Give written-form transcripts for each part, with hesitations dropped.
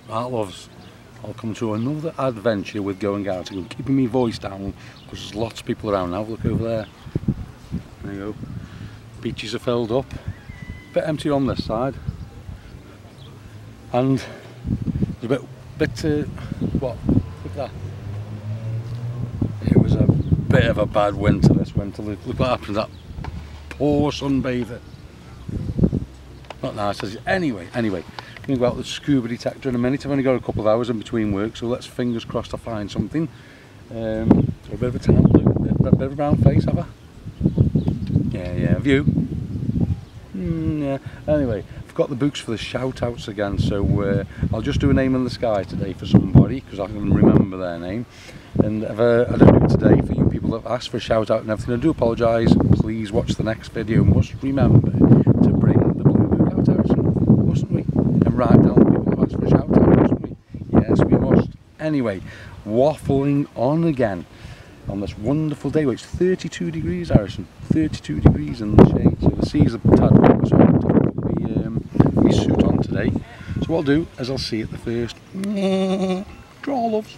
Right, loves, I'll come to another adventure with going out. I'm keeping my voice down because there's lots of people around now. Look over there. There you go. Beaches are filled up. Bit empty on this side. And there's a bit what? Look at that. It was a bit of a bad winter this winter. Look what happened to that poor sunbather. Not nice, is it? Anyway, I'm going to go out with the scuba detector in a minute. I've only got a couple of hours in between work, so let's fingers crossed I find something. A bit of a tan blue, a bit of a brown face, have I? Yeah, have you? Yeah. Anyway, I've got the books for the shout outs again, so I'll just do a name in the sky today for somebody because I can remember their name. And if I don't do it today for you people that have asked for a shout out and everything, I do apologise. Please watch the next video. Must remember to bring the blue book out, Harrison, mustn't we? And write down the people that have asked for a shout out, mustn't we? Yes, we must. Anyway, waffling on again on this wonderful day. Well, it's 32 degrees, Harrison. 32 degrees in the shade. So the sea's a tad warmer, so I'll put my suit on today. So what I'll do is I'll see you at the first. Draw, loves.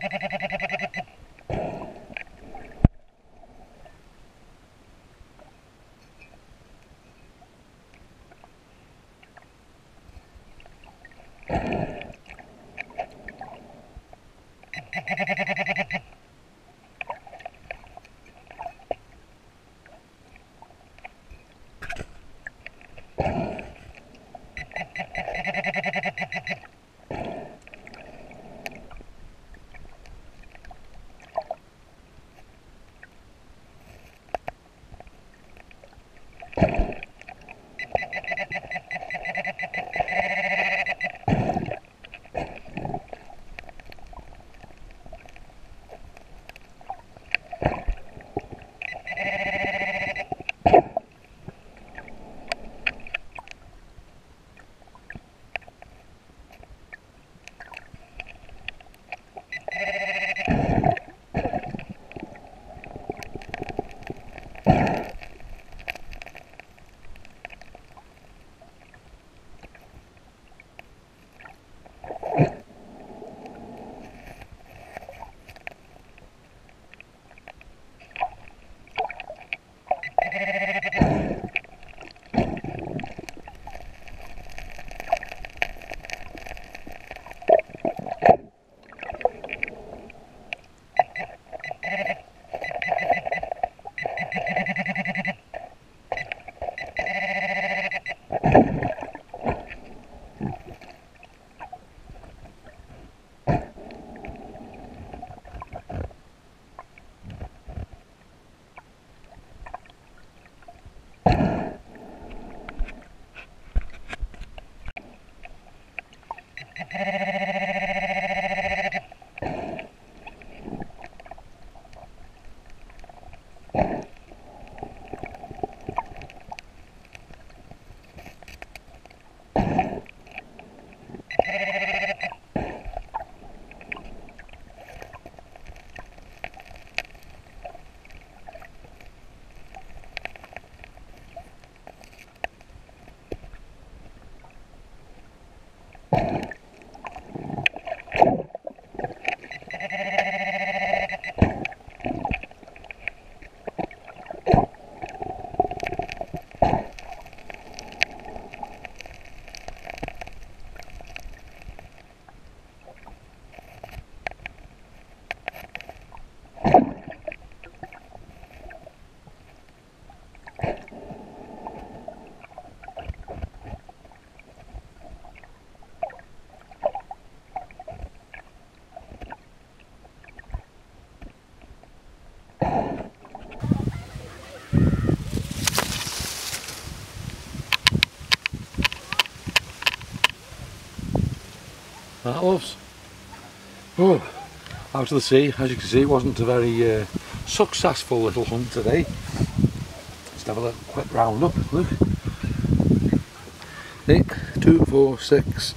That loves. Oh, out to the sea. As you can see, it wasn't a very successful little hunt today. Let's have a little quick round up. Look. 8, 2, 4, 6,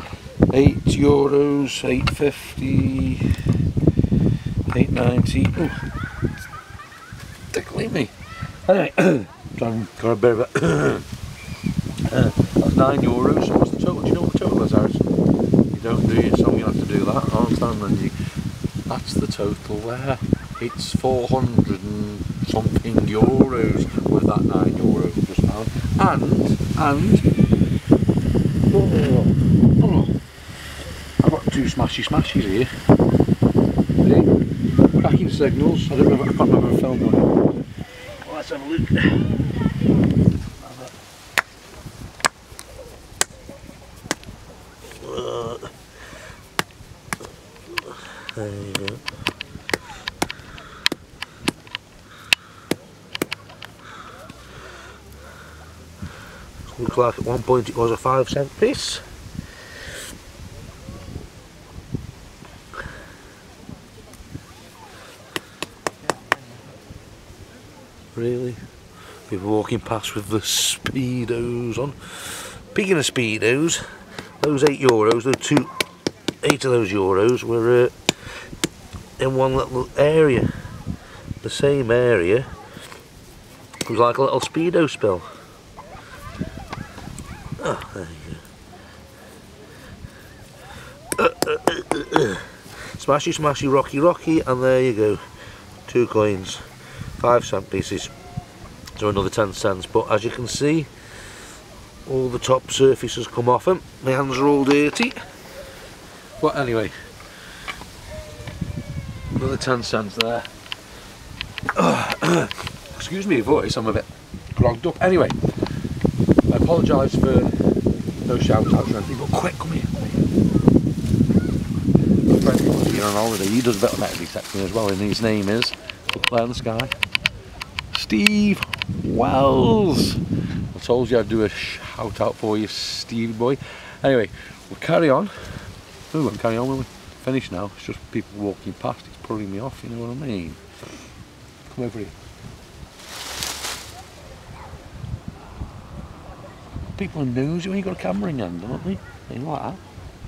€8, 8.50, 8.90. Oh, tickling me. Anyway, got a bit of a. That's €9. So what's the total? Do you know what the total is, Harris? You don't do your song, you have to do that. I understand, and you. That's the total there. It's 400 and something euros with that €9 just found. I've got 2 smashies here. See? Cracking signals. I can't remember if I filmed one. Well, let's have a look. There you go. Looks like at one point it was a 5-cent piece. Really? People walking past with the Speedos on. Speaking of Speedos, those €8, those 8 of those euros were in one little area. The same area. It was like a little Speedo spill. Oh, there you go. Smashy Smashy Rocky Rocky, and there you go. 2 coins, 5-cent pieces, so another 10 cents. But as you can see, all the top surface has come off them. My hands are all dirty. But anyway, another 10 cents there. Excuse me voice, I'm a bit clogged up. Anyway, I apologise for no shout outs or anything, but quick, come here. My friend was here on holiday, he does a bit of metal detecting as well, and his name is, up there in the sky, Steve Wells. I told you I'd do a shout out for you, Stevie boy. Anyway, we'll carry on. We won't carry on, will we? Finish now, it's just people walking past, it's pulling me off, you know what I mean? Come over here. People are nosy when you've got a camera in your hand, don't they? Ain't like that.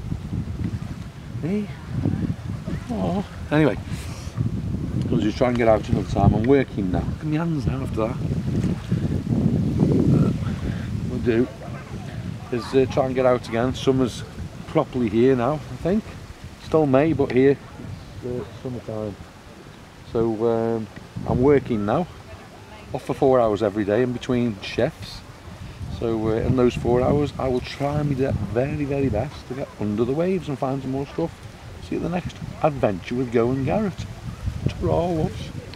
Hey? Oh. Anyway, I'll just try and get out another time. I'm working now. Look at my hands now after that. What we'll do is try and get out again. Summer's properly here now, I think. Still May, but here it's summertime. So I'm working now, off for 4 hours every day in between shifts. So in those 4 hours I will try my very, very best to get under the waves and find some more stuff. See you at the next adventure with Go and Garrett. Ta-ra, loves.